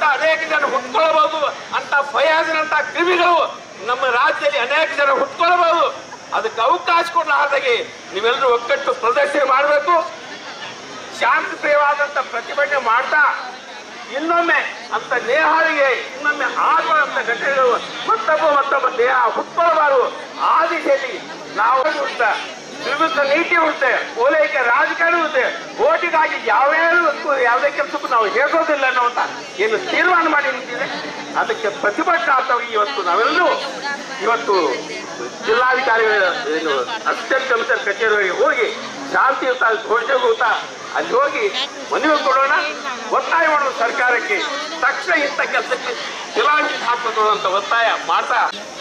ಅಂತ ಅನೇಕ ಜನ ಹುಟ್ಕೊಳ್ಬಹುದು ಅಂತ ಫಯಾಜ್ನಂತ ಕ್ರಿಮಿಗಳು ನಮ್ಮ ರಾಜ್ಯದಲ್ಲಿ ಅನೇಕ ಜನ ಹುಟ್ಕೊಳ್ಬಹುದು. ಅದಕ್ಕೆ ಅವಕಾಶ ಕೊಡಲಾರ್ದಾಗೆ ನೀವೆಲ್ಲರೂ ಒಗ್ಗಟ್ಟು ಪ್ರದರ್ಶನ ಮಾಡಬೇಕು. ಶಾಂತಿಪ್ರಿಯವಾದಂತ ಪ್ರತಿಭಟನೆ ಮಾಡ್ತಾ ಇನ್ನೊಮ್ಮೆ ಅಂತ ನೇಹಾಳಿಗೆ ಇನ್ನೊಮ್ಮೆ ಆಗುವಂತ ಘಟನೆಗಳು ಮತ್ತೊಬ್ಬ ದೇಹ ಹುಟ್ಕೊಳ್ಬಾರದು. ಆ ದಿಶೆಯಲ್ಲಿ ನಾವು ವಿರುದ್ಧ ನೀತಿ ಇರುತ್ತೆ, ಓಲೈಕೆ ರಾಜಕಾರಣ ಇರುತ್ತೆ. ಓಟಿಗಾಗಿ ಯಾವುದೇ ಕೆಲಸಕ್ಕೂ ನಾವು ಹೇಗೋದಿಲ್ಲ ಅನ್ನುವಂತ ಏನು ತೀರ್ಮಾನ ಮಾಡಿ ನಿಂತಿದೆ. ಅದಕ್ಕೆ ಪ್ರತಿಭಟನಾರ್ಥವಾಗಿ ನಾವೆಲ್ಲರೂ ಇವತ್ತು ಜಿಲ್ಲಾಧಿಕಾರಿಗಳ ಅಸಿಸ್ಟೆಂಟ್ ಕಮಿಷನರ್ ಕಚೇರಿಗೆ ಹೋಗಿ ಶಾಂತಿಯುತ ಘೋಷಣೆಯುತ ಅಲ್ಲಿ ಹೋಗಿ ಮನವಿ ಕೊಡೋಣ, ಒತ್ತಾಯ ಮಾಡೋಣ ಸರ್ಕಾರಕ್ಕೆ ತಕ್ಷಣ ಇಂಥ ಕೆಲಸಕ್ಕೆ ಜಿಲ್ಲಾಂಗಿ ಹಾಕಬೇಕು ಅಂತ ಒತ್ತಾಯ ಮಾಡ್ತಾ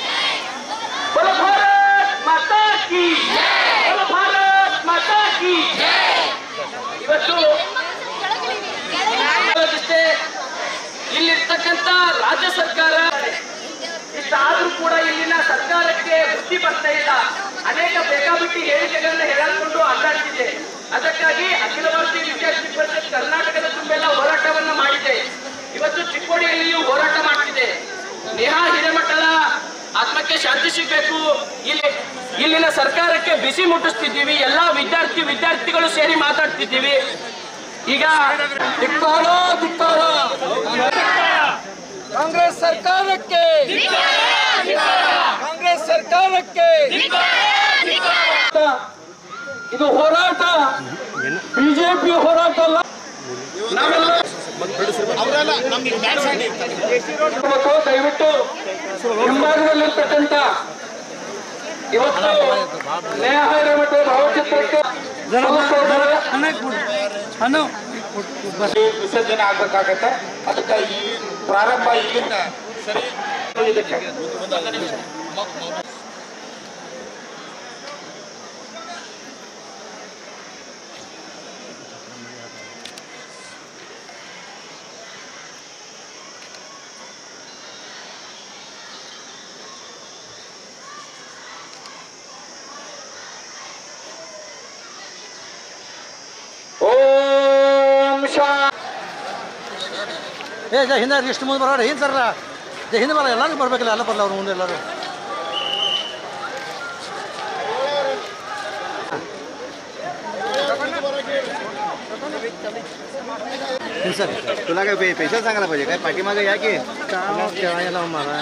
ಇವತ್ತು ಇಲ್ಲಿರ್ತಕ್ಕಂಥ ರಾಜ್ಯ ಸರ್ಕಾರ ಇಷ್ಟಾದ್ರೂ ಕೂಡ ಇಲ್ಲಿನ ಸರ್ಕಾರಕ್ಕೆ ಬುದ್ಧಿ ಬರ್ತಾ ಇಲ್ಲ. ಅನೇಕ ಬೇಕಾಬಿಟ್ಟಿ ಹೇಳಿಕೆಗಳನ್ನ ಹೇಳಕೊಂಡು ಅಡ್ಡಾಡ್ತಿದೆ. ಅದಕ್ಕಾಗಿ ಅಖಿಲ ಭಾರತೀಯ ವಿದ್ಯಾರ್ಥಿ ಪರಿಷತ್ ಕರ್ನಾಟಕದ ತುಂಬೆಲ್ಲ ಹೋರಾಟವನ್ನ ಮಾಡಿದೆ. ಇವತ್ತು ಚಿಕ್ಕೋಡಿಯಲ್ಲಿಯೂ ಹೋರಾಟ ಮಾಡ್ತಿದೆ. ನೇಹಾ ಹಿರೇಮಠದ ಆತ್ಮಕ್ಕೆ ಶಾಂತಿ ಸಿಗಬೇಕು. ಇಲ್ಲಿನ ಸರ್ಕಾರಕ್ಕೆ ಬಿಸಿ ಮುಟ್ಟಿಸ್ತಿದ್ದೀವಿ. ಎಲ್ಲಾ ವಿದ್ಯಾರ್ಥಿಗಳು ಸೇರಿ ಮಾತಾಡ್ತಿದ್ದೀವಿ. ಈಗ ಕಾಂಗ್ರೆಸ್ ಸರ್ಕಾರಕ್ಕೆ ಇದು ಹೋರಾಟ ಬಿಜೆಪಿ ಹೋರಾಟ ಅಲ್ಲ. ದಯವಿಟ್ಟು ಹಿಂಭಾಗದಲ್ಲಿರ್ತಕ್ಕಂಥ ಇವತ್ತು ನೇಹಾ ಹಿರೇಮಠ ಭಾವಚಿತ್ರಕ್ಕೆ ವಿಸರ್ಜನೆ ಆಗ್ಬೇಕಾಗತ್ತೆ. ಅದಕ್ಕೆ ಈ ಪ್ರಾರಂಭ ಇಲ್ಲಿಂದ ಸರಿ. ಹಿಂದೆ ಇಷ್ಟು ಮುಂದೆ ಬರೋಣ. ಹಿಂದೆ ಸರ್ ಹಿಂದೆ ಬರಲ್ಲ, ಎಲ್ಲರೂ ಬರ್ಬೇಕಲ್ಲ. ಎಲ್ಲ ಬರಲ್ಲ ಅವ್ರು ಮುಂದೆ ಎಲ್ಲರೂ. सर तुला काय पैसा सांगायला पाहिजे काय पाठीमागे या की खेळायला मला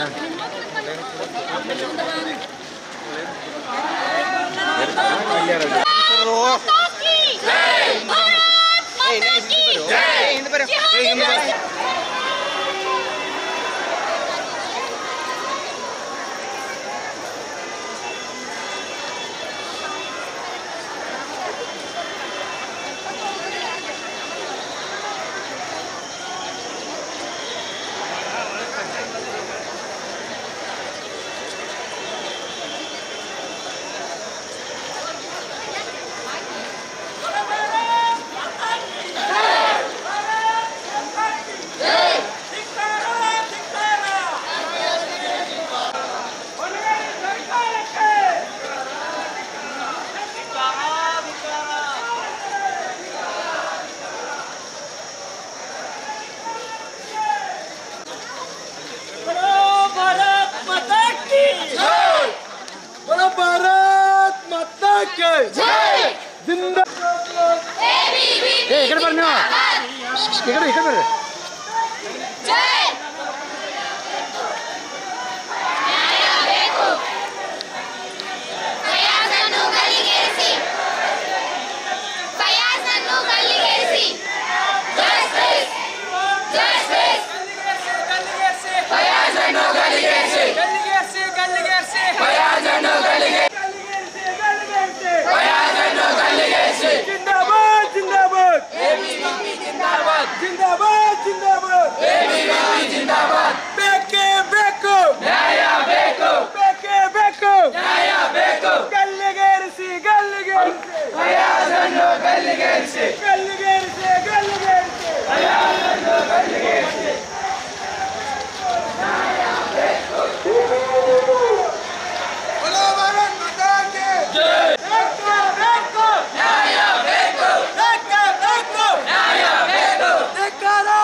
ಧಿಕ್ಕಾರ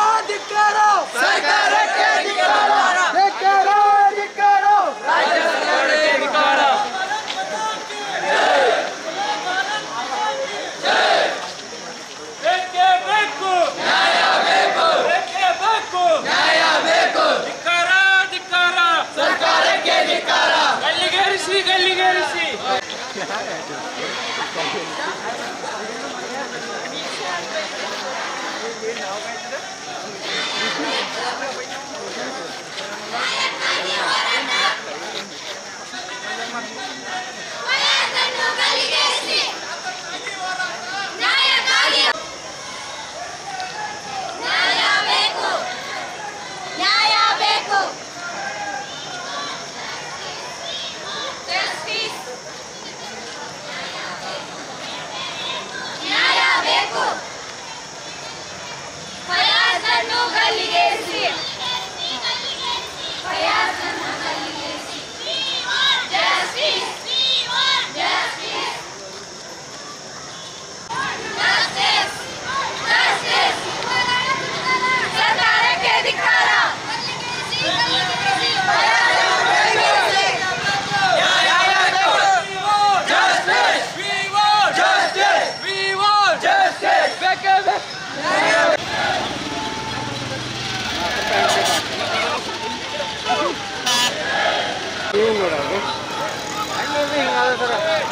ನೋಡೋದು ಹಿಂಗಾದ ಸರ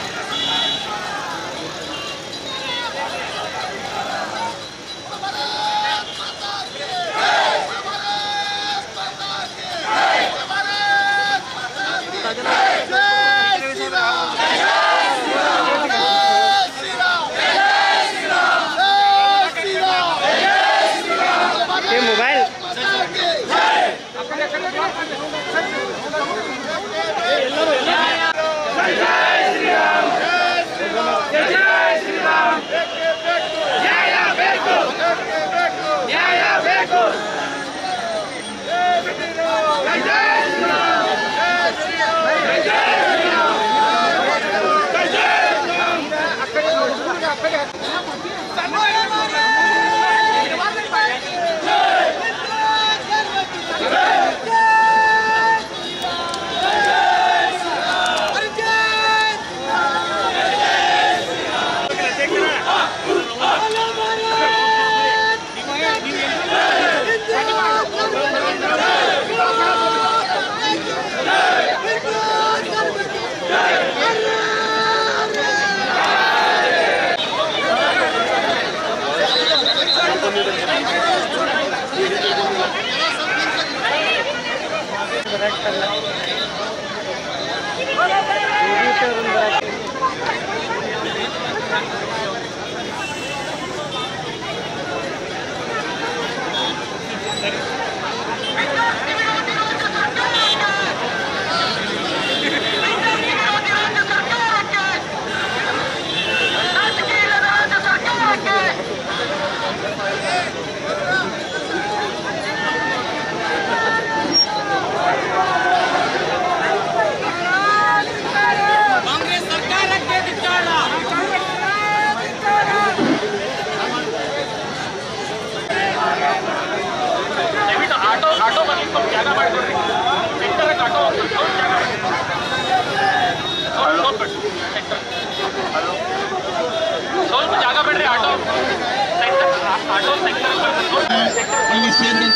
ಇಲ್ಲಿ ಸೇರಿದಂತ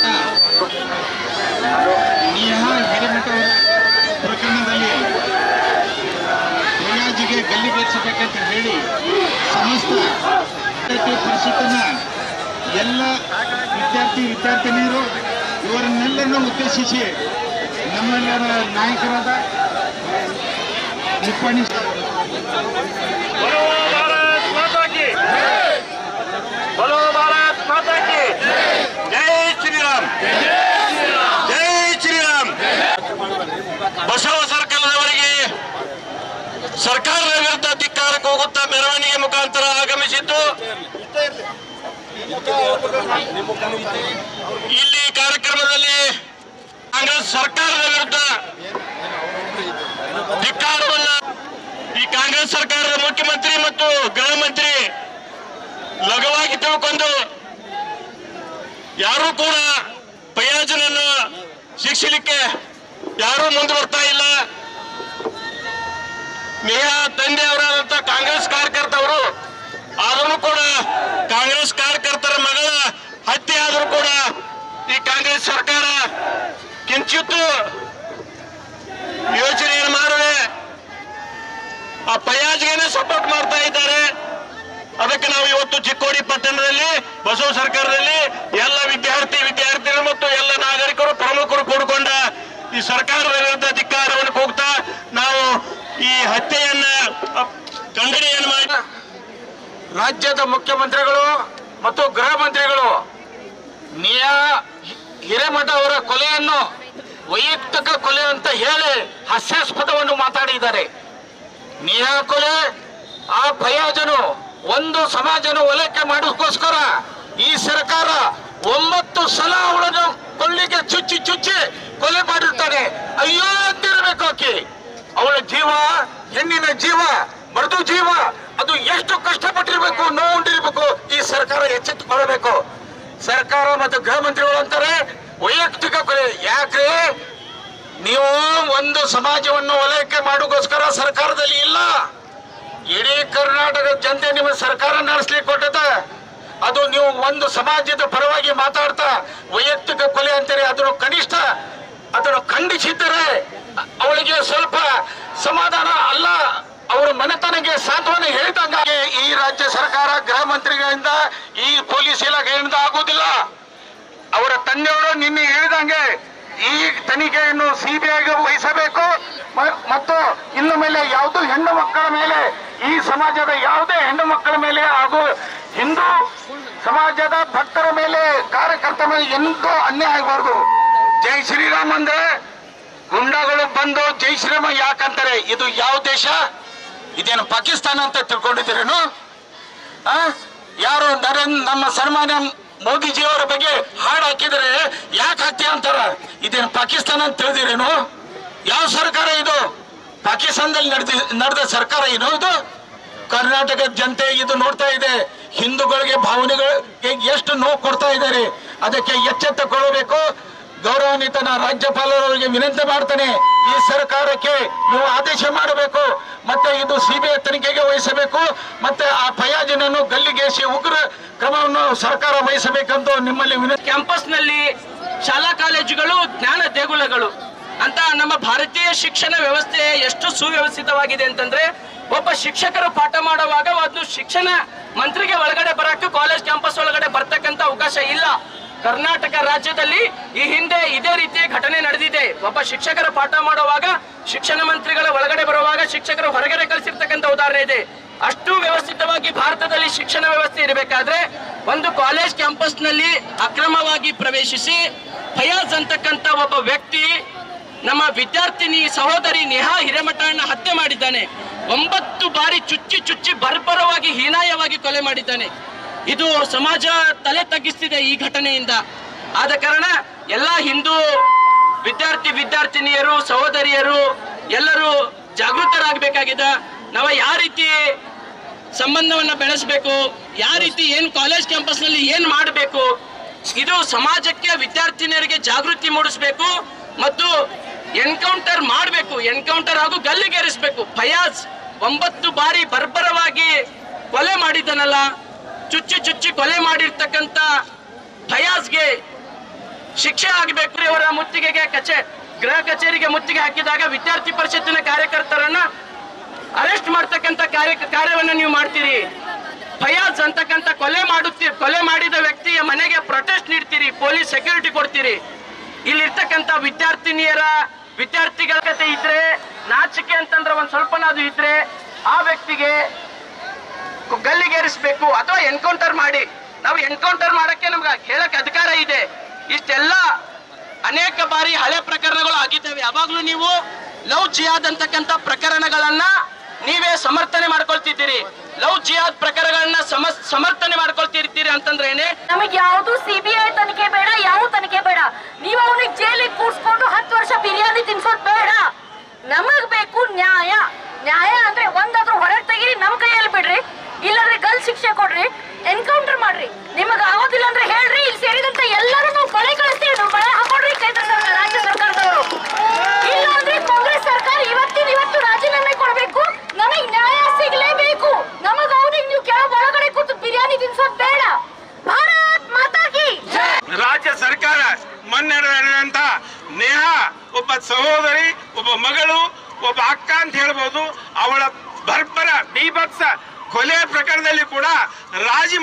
ನೇಹಾ ಹಿರೇಮಠ ಅವರ ಪ್ರಕರಣದಲ್ಲಿ ಫಯಾಜ್ಗೆ ಗಲ್ಲಿಗೇರಿಸಬೇಕಂತ ಹೇಳಿ ಸಮಸ್ತ ಪರಿಷತ್ತಿನ ಎಲ್ಲ ವಿದ್ಯಾರ್ಥಿನಿಯರು ಇವರನ್ನೆಲ್ಲರನ್ನು ಉದ್ದೇಶಿಸಿ ನಮ್ಮೆಲ್ಲರ ನಾಯಕರಾದ ನಿಪ್ಪಾಣಿ बोलो भारत माता की जय श्री राम जय श्री राम ಬಸವ ಸರ್ಕಾರದವರಿಗೆ ಸರ್ಕಾರದ ವಿರುದ್ಧ ಧಿಕ್ಕಾರಕ್ಕೆ ಹೋಗುತ್ತಾ ಮೆರವಣಿಗೆ ಮುಖಾಂತರ ಆಗಮಿಸಿದ್ದು ಇಲ್ಲಿ ಕಾರ್ಯಕ್ರಮದಲ್ಲಿ ಕಾಂಗ್ರೆಸ್ ಸರ್ಕಾರದ ವಿರುದ್ಧ ಧಿಕ್ಕಾರವನ್ನ ಈ ಕಾಂಗ್ರೆಸ್ ಸರ್ಕಾರದ ಮುಖ್ಯಮಂತ್ರಿ ಮತ್ತು ಗೃಹ ಮಂತ್ರಿ ಲಘುವಾಗಿ ತಿಳ್ಕೊಂಡು ಯಾರೂ ಕೂಡ ಫಯಾಜ್ನನ್ನು ಶಿಕ್ಷಲಿಕ್ಕೆ ಯಾರೂ ಮುಂದೆ ಬರ್ತಾ ಇಲ್ಲ. ನೇಹಾ ತಂದೆ ಅವರಾದಂತ ಕಾಂಗ್ರೆಸ್ ಕಾರ್ಯಕರ್ತವರು ಆದರೂ ಕೂಡ ಕಾಂಗ್ರೆಸ್ ಕಾರ್ಯಕರ್ತರ ಮಗಳ ಹತ್ಯೆ ಆದರೂ ಕೂಡ ಈ ಕಾಂಗ್ರೆಸ್ ಸರ್ಕಾರ ಕಿಂಚಿತ್ತು ಯೋಚನೆಯನ್ನು ಮಾಡದೆ ಆ ಫಯಾಜ್ಗೆ ಸಪೋರ್ಟ್ ಮಾಡ್ತಾ ಇದ್ದಾರೆ. ಅದಕ್ಕೆ ನಾವು ಇವತ್ತು ಚಿಕ್ಕೋಡಿ ಪಟ್ಟಣದಲ್ಲಿ ಬಸವ ಸರ್ಕಾರದಲ್ಲಿ ಎಲ್ಲ ವಿದ್ಯಾರ್ಥಿನಿಯರು ಮತ್ತು ಎಲ್ಲ ನಾಗರಿಕರು ಪ್ರಮುಖರು ಕೂಡಿಕೊಂಡ ಈ ಸರ್ಕಾರದ ವಿರುದ್ಧ ಧಿಕ್ಕಾರವನ್ನು ಕೂಗ್ತಾ ನಾವು ಈ ಹತ್ಯೆಯನ್ನ ಖಂಡನೆಯನ್ನು ಮಾಡಿ ರಾಜ್ಯದ ಮುಖ್ಯಮಂತ್ರಿಗಳು ಮತ್ತು ಗೃಹ ಮಂತ್ರಿಗಳು ನೇಹಾ ಹಿರೇಮಠ ಅವರ ಕೊಲೆಯನ್ನು ವೈಯಕ್ತಿಕ ಕೊಲೆ ಅಂತ ಹೇಳಿ ಹಾಸ್ಯಾಸ್ಪದವನ್ನು ಮಾತಾಡಿದ್ದಾರೆ. ನೇಹಾ ಕೊಲೆ ಆ ಫಯಾಜನು ಒಂದು ಸಮಾಜನ ಓಲೈಕೆ ಮಾಡೋಕ್ಕೋಸ್ಕರ ಈ ಸರ್ಕಾರ 9 ಸಲ ಅವಳನ್ನು ಕೊಳ್ಳಿಗೆ ಚುಚ್ಚಿ ಕೊಲೆ ಮಾಡಿರ್ತಾನೆ. ಅಯ್ಯೋ ಅಂತಿರಬೇಕು ಆಕೆ. ಅವಳ ಜೀವ, ಹೆಣ್ಣಿನ ಜೀವ, ಮೃದು ಜೀವ, ಅದು ಎಷ್ಟು ಕಷ್ಟಪಟ್ಟಿರ್ಬೇಕು, ನೋವುಂಡಿರ್ಬೇಕು. ಈ ಸರ್ಕಾರ ಎಚ್ಚೆತ್ತುಕೊಳ್ಳಬೇಕು. ಸರ್ಕಾರ ಮತ್ತು ಗೃಹ ಮಂತ್ರಿಗಳು ಅಂತಾರೆ ವೈಯಕ್ತಿಕ ಕೊಲೆ. ಯಾಕ್ರಿ ನೀವು ಒಂದು ಸಮಾಜವನ್ನು ಓಲೈಕೆ ಮಾಡೋಕ್ಕೋಸ್ಕರ ಸರ್ಕಾರದಲ್ಲಿ ಇಲ್ಲ. ಇಡೀ ಕರ್ನಾಟಕದ ಜನತೆ ನಿಮ್ಮ ಸರ್ಕಾರ ನಡೆಸಲಿಕ್ಕೆ ಕೊಟ್ಟದ. ಅದು ನೀವು ಒಂದು ಸಮಾಜದ ಪರವಾಗಿ ಮಾತಾಡ್ತಾ ವೈಯಕ್ತಿಕ ಕೊಲೆ ಅಂತಾರೆ. ಅದನ್ನು ಕನಿಷ್ಠ ಅದನ್ನು ಖಂಡಿಸಿದ್ದರೆ ಅವಳಿಗೆ ಸ್ವಲ್ಪ ಸಮಾಧಾನ ಅಲ್ಲ, ಅವರ ಮನೆತನಕ್ಕೆ ಸಾಂತ್ವನ ಹೇಳಿದಂಗೆ ಈ ರಾಜ್ಯ ಸರ್ಕಾರ ಗೃಹ ಮಂತ್ರಿಗಳಿಂದ ಈ ಪೊಲೀಸ್ ಇಲಾಖೆಯಿಂದ ಆಗುವುದಿಲ್ಲ. ಅವರ ತಂದೆಯವರು ನಿನ್ನೆ ಹೇಳಿದಂಗೆ ಈ ತನಿಖೆಯನ್ನು ಸಿಬಿಐಗೆ ವಹಿಸಬೇಕು ಮತ್ತು ಇನ್ನು ಮೇಲೆ ಯಾವುದೂ ಹೆಣ್ಣು ಮಕ್ಕಳ ಮೇಲೆ, ಈ ಸಮಾಜದ ಯಾವುದೇ ಹೆಣ್ಣು ಮಕ್ಕಳ ಮೇಲೆ ಹಾಗೂ ಹಿಂದೂ ಸಮಾಜದ ಭಕ್ತರ ಮೇಲೆ, ಕಾರ್ಯಕರ್ತರ ಮೇಲೆ ಎಂದೂ ಅನ್ಯಾಯ ಆಗಬಾರ್ದು. ಜೈ ಶ್ರೀರಾಮ್ ಅಂದ್ರೆ ಗುಂಡಾಗಳು ಬಂದು ಜೈ ಶ್ರೀರಾಮ ಯಾಕಂತಾರೆ? ಇದು ಯಾವ ದೇಶ? ಇದೇನು ಪಾಕಿಸ್ತಾನ ಅಂತ ತಿಳ್ಕೊಂಡಿದ್ದೀರೇನು? ಯಾರು ನಮ್ಮ ಸನ್ಮಾನ್ಯ ಮೋದಿಜಿಯವರ ಬಗ್ಗೆ ಹಾಡು ಹಾಕಿದರೆ ಯಾಕೆ ಹಾಕ್ತೀಯ ಅಂತಾರ? ಇದೇನು ಪಾಕಿಸ್ತಾನ ಅಂತ ತಿಳಿದಿರೇನು? ಯಾವ ಸರ್ಕಾರ ಇದು? ಪಾಕಿಸ್ತಾನದಲ್ಲಿ ನಡೆದ ಸರ್ಕಾರ ಏನು ಇದು? ಕರ್ನಾಟಕದ ಜನತೆ ಇದು ನೋಡ್ತಾ ಇದೆ. ಹಿಂದೂಗಳಿಗೆ ಭಾವನೆಗಳಿಗೆ ಎಷ್ಟು ನೋವು ಕೊಡ್ತಾ ಇದ್ದಾರೆ, ಅದಕ್ಕೆ ಎಚ್ಚೆತ್ತುಕೊಳ್ಳಬೇಕು. ಗೌರವಾನ್ವಿತನ ರಾಜ್ಯಪಾಲರವರಿಗೆ ವಿನಂತಿ ಮಾಡ್ತಾನೆ, ಈ ಸರ್ಕಾರಕ್ಕೆ ನೀವು ಆದೇಶ ಮಾಡಬೇಕು, ಮತ್ತೆ ಇದು ಸಿಬಿಐ ತನಿಖೆಗೆ ವಹಿಸಬೇಕು, ಮತ್ತೆ ಆ ಫಯಾಜಿನನ್ನು ಗಲ್ಲಿಗೇರಿಸಿ ಉಗ್ರ ಕ್ರಮವನ್ನು ಸರ್ಕಾರ ವಹಿಸಬೇಕಂತ ನಿಮ್ಮಲ್ಲಿ ವಿನಂತಿ. ಕ್ಯಾಂಪಸ್ ನಲ್ಲಿ ಶಾಲಾ ಕಾಲೇಜುಗಳು ಜ್ಞಾನ ದೇಗುಲಗಳು ಅಂತ ನಮ್ಮ ಭಾರತೀಯ ಶಿಕ್ಷಣ ವ್ಯವಸ್ಥೆ ಎಷ್ಟು ಸುವ್ಯವಸ್ಥಿತವಾಗಿದೆ ಅಂತಂದ್ರೆ, ಒಬ್ಬ ಶಿಕ್ಷಕರು ಪಾಠ ಮಾಡುವಾಗ ಒಂದು ಶಿಕ್ಷಣ ಮಂತ್ರಿಗೆ ಒಳಗಡೆ ಬರಕ್ಕೆ ಕಾಲೇಜ್ ಕ್ಯಾಂಪಸ್ ಒಳಗಡೆ ಬರ್ತಕ್ಕಂತ ಅವಕಾಶ ಇಲ್ಲ. ಕರ್ನಾಟಕ ರಾಜ್ಯದಲ್ಲಿ ಈ ಹಿಂದೆ ಇದೇ ರೀತಿಯ ಘಟನೆ ನಡೆದಿದೆ. ಒಬ್ಬ ಶಿಕ್ಷಕರ ಪಾಠ ಮಾಡುವಾಗ ಶಿಕ್ಷಣ ಮಂತ್ರಿಗಳ ಒಳಗಡೆ ಬರುವಾಗ ಶಿಕ್ಷಕರು ಹೊರಗಡೆ ಕಳಿಸಿರ್ತಕ್ಕಂಥ ಉದಾಹರಣೆ ಇದೆ. ಅಷ್ಟು ವ್ಯವಸ್ಥಿತವಾಗಿ ಭಾರತದಲ್ಲಿ ಶಿಕ್ಷಣ ವ್ಯವಸ್ಥೆ ಇರಬೇಕಾದ್ರೆ ಒಂದು ಕಾಲೇಜ್ ಕ್ಯಾಂಪಸ್ ನಲ್ಲಿ ಅಕ್ರಮವಾಗಿ ಪ್ರವೇಶಿಸಿ ಫಯಾಜ್ ಅಂತಕ್ಕಂಥ ಒಬ್ಬ ವ್ಯಕ್ತಿ ನಮ್ಮ ವಿದ್ಯಾರ್ಥಿನಿ ಸಹೋದರಿ ನೇಹಾ ಹಿರೇಮಠನ ಹತ್ಯೆ ಮಾಡಿದ್ದಾನೆ. 9 ಬಾರಿ ಚುಚ್ಚಿ ಬರ್ಬರವಾಗಿ ಹೀನಾಯವಾಗಿ ಕೊಲೆ ಮಾಡಿದ್ದಾನೆ. ಇದು ಸಮಾಜ ತಲೆ ತಗ್ಗಿಸ್ತಿದೆ ಈ ಘಟನೆಯಿಂದ. ಆದ ಕಾರಣ ಎಲ್ಲ ಹಿಂದೂ ವಿದ್ಯಾರ್ಥಿನಿಯರು ಸಹೋದರಿಯರು ಎಲ್ಲರೂ ಜಾಗೃತರಾಗಬೇಕಾಗಿದೆ. ನಾವು ಯಾವ ರೀತಿ ಸಂಬಂಧವನ್ನ ಬೆಳೆಸಬೇಕು, ಯಾವ ರೀತಿ ಏನ್ ಕಾಲೇಜ್ ಕ್ಯಾಂಪಸ್ ನಲ್ಲಿ ಏನ್ ಮಾಡಬೇಕು, ಇದು ಸಮಾಜಕ್ಕೆ ವಿದ್ಯಾರ್ಥಿನಿಯರಿಗೆ ಜಾಗೃತಿ ಮೂಡಿಸಬೇಕು ಮತ್ತು ಎನ್ಕೌಂಟರ್ ಮಾಡಬೇಕು, ಎನ್ಕೌಂಟರ್ ಹಾಗೂ ಗಲ್ಲಿಗೇರಿಸಬೇಕು. ಫಯಾಜ್ 9 ಬಾರಿ ಬರ್ಬರವಾಗಿ ಕೊಲೆ ಮಾಡಿದ್ದನಲ್ಲ, ಚುಚ್ಚಿ ಕೊಲೆ ಮಾಡಿರ್ತಕ್ಕಂಥ ಫಯಾಜ್ಗೆ ಶಿಕ್ಷೆ ಆಗಬೇಕು. ಇವರ ಮುತ್ತಿಗೆಗೆ ಗೃಹ ಕಚೇರಿಗೆ ಮುತ್ತಿಗೆ ಹಾಕಿದಾಗ ವಿದ್ಯಾರ್ಥಿ ಪರಿಷತ್ತಿನ ಕಾರ್ಯಕರ್ತರನ್ನ ಅರೆಸ್ಟ್ ಮಾಡ್ತಕ್ಕಂಥ ಕಾರ್ಯವನ್ನ ನೀವು ಮಾಡ್ತೀರಿ. ಫಯಾಜ್ ಅಂತಕ್ಕಂಥ ಕೊಲೆ ಮಾಡಿದ ವ್ಯಕ್ತಿಯ ಮನೆಗೆ ಪ್ರೊಟೆಸ್ಟ್ ನೀಡ್ತೀರಿ, ಪೊಲೀಸ್ ಸೆಕ್ಯೂರಿಟಿ ಕೊಡ್ತೀರಿ. ಇಲ್ಲಿರ್ತಕ್ಕಂಥ ವಿದ್ಯಾರ್ಥಿಗಳ ಕತೆ ಇದ್ರೆ, ನಾಚಿಕೆ ಅಂತಂದ್ರೆ ಒಂದ್ ಸ್ವಲ್ಪನಾದ್ರು ಇದ್ರೆ ಆ ವ್ಯಕ್ತಿಗೆ ಗಲ್ಲಿಗೇರಿಸಬೇಕು ಅಥವಾ ಎನ್ಕೌಂಟರ್ ಮಾಡಿ. ನಾವು ಎನ್ಕೌಂಟರ್ ಮಾಡಕ್ಕೆ ನಮ್ಗೆ ಹೇಳಕ್ ಅಧಿಕಾರ ಇದೆ. ಇಷ್ಟೆಲ್ಲ ಅನೇಕ ಬಾರಿ ಹಳೆ ಪ್ರಕರಣಗಳು ಆಗಿದ್ದಾವೆ. ಯಾವಾಗ್ಲೂ ನೀವು ಲವ್ ಜಿಹಾದ್ ಅಂತಕ್ಕಂಥ ಪ್ರಕರಣಗಳನ್ನ ನೀವೇ ಸಮರ್ಥನೆ ಮಾಡ್ಕೊಳ್ತಿದ್ದೀರಿ. ಲವ್ ಜಿಹಾದ್ ಪ್ರಕರಣಗಳನ್ನ ಸಮರ್ಥನೆ ಮಾಡ್ಕೊಳ್ತಿರ್ತೀರಿ ಅಂತಂದ್ರೆ ನಮಗೆ ಯಾವುದು ಸಿಬಿಐ ತನಿಖೆ ಬೇಡ, ಯಾವ ತನಿಖೆ ಬೇಡ. ನೀವು ಅವನಿಗೆ ಜೈಲಿಗೆ ಕೂರ್ಸ್ಕೊಂಡು 10 ವರ್ಷ ಬಿರಿಯಾನಿ ತಿನ್ಸೋದ್ ಬೇಡ. ನಮಗ್ ಬೇಕು ನ್ಯಾಯ. ನ್ಯಾಯ ಅಂದ್ರೆ ಒಂದಾದ್ರೂ ಹೊರಗೆ ತೆಗೀರಿ, ನಮ್ ಕೈಯಲ್ಲಿ ಬಿಡ್ರಿ, ಇಲ್ಲಾಂದ್ರೆ ಗಲ್ ಶಿಕ್ಷೆ ಕೊಡ್ರಿ, ಎನ್ಕೌಂಟರ್ ಮಾಡ್ರಿ. ನಿಮಗ ಆಗೋದಿಲ್ಲ ಅಂದ್ರೆ ಹೇಳ್ರಿ, ಇಲ್ಲಿ ಸೇರಿದಂತ ಎಲ್ಲರೂ ನಾವು ಕೊಲೆ ಕಳಿಸ್ತೀವಿ, ನಾವು ಬಳೆ ಹಾಕೊಡ್ರಿ ರಾಜ್ಯ ಸರ್ಕಾರದವರು. ಇಲ್ಲ ಅಂದ್ರೆ ಕಾಂಗ್ರೆಸ್ ಸರ್ಕಾರ ಇವತ್ತು ರಾಜೀನಾಮೆ ಕೊಡ್ಬೇಕು. ನಮಗ್ ನ್ಯಾಯ ಸಿಗ್ಲೇಬೇಕು. ನಮಗ ಅವನಿಗೆ ನೀವು ಕೆಳ ಒಳಗಡೆ ಕೂತು ಬಿರಿಯಾನಿ ತಿನ್ಸೋದ್ ಬೇಡ. ಭಾರತ್ ಮಾತಾ ಕಿ ರಾಜ್ಯ ಸರ್ಕಾರ ಮೊನ್ನೆ ನಡೆದಂತ ನೇಹಾ ಒಬ್ಬ ಸಹೋದರಿ, ಒಬ್ಬ ಮಗಳು, ಒಬ್ಬ ಅಕ್ಕ ಅಂತ ಹೇಳ್ಬೋದು, ಅವಳ ಬರ್ಬರ ಬೀಭತ್ಸ ಕೊಲೆ ಪ್ರಕರಣದಲ್ಲಿ ಕೂಡ ರಾಜಿ